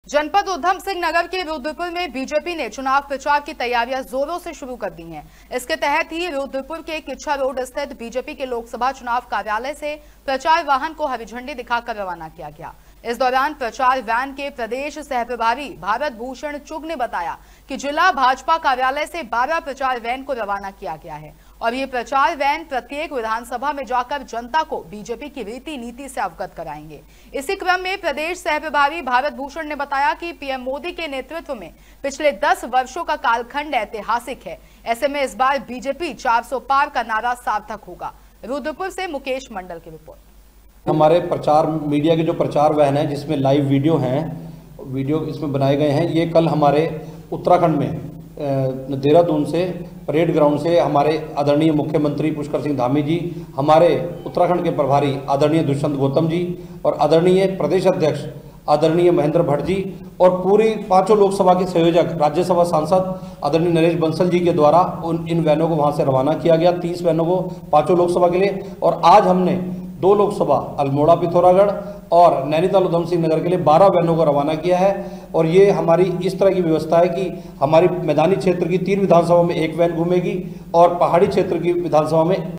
जनपद उधम सिंह नगर के रुद्रपुर में बीजेपी ने चुनाव प्रचार की तैयारियां जोरों से शुरू कर दी हैं। इसके तहत ही रुद्रपुर के किच्छा रोड स्थित बीजेपी के लोकसभा चुनाव कार्यालय से प्रचार वाहन को हरी झंडी दिखाकर रवाना किया गया। इस दौरान प्रचार वैन के प्रदेश सहप्रभारी भारत भूषण चुग ने बताया कि जिला भाजपा कार्यालय से 12 प्रचार वैन को रवाना किया गया है और ये प्रचार वैन प्रत्येक विधानसभा में जाकर जनता को बीजेपी की रीति नीति से अवगत कराएंगे। इसी क्रम में प्रदेश सहप्रभारी भारत भूषण ने बताया कि पीएम मोदी के नेतृत्व में पिछले 10 वर्षों का कालखंड ऐतिहासिक है। ऐसे में इस बार बीजेपी 400 पार का नारा सार्थक होगा। रुद्रपुर से मुकेश मंडल की रिपोर्ट। हमारे प्रचार मीडिया के जो प्रचार वैन है जिसमें लाइव वीडियो इसमें बनाए गए हैं, ये कल हमारे उत्तराखंड में देहरादून से परेड ग्राउंड से हमारे आदरणीय मुख्यमंत्री पुष्कर सिंह धामी जी, हमारे उत्तराखंड के प्रभारी आदरणीय दुष्यंत गौतम जी और आदरणीय प्रदेश अध्यक्ष आदरणीय महेंद्र भट्ट जी और पूरी 5 लोकसभा के संयोजक राज्यसभा सांसद आदरणीय नरेश बंसल जी के द्वारा इन वैनों को वहां से रवाना किया गया। 30 वैनों को 5 लोकसभा के लिए, और आज हमने 2 लोकसभा अल्मोड़ा पिथौरागढ़ और नैनीताल उधम सिंह नगर के लिए 12 वैनों को रवाना किया है। और ये हमारी इस तरह की व्यवस्था है कि हमारी मैदानी क्षेत्र की 3 विधानसभा में 1 वैन घूमेगी और पहाड़ी क्षेत्र की विधानसभा में